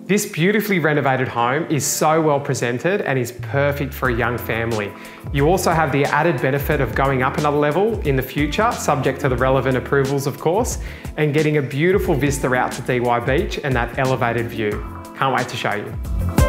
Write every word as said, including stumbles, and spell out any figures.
This beautifully renovated home is so well presented and is perfect for a young family. You also have the added benefit of going up another level in the future, subject to the relevant approvals of course, and getting a beautiful vista out to D Y Beach and that elevated view. Can't wait to show you.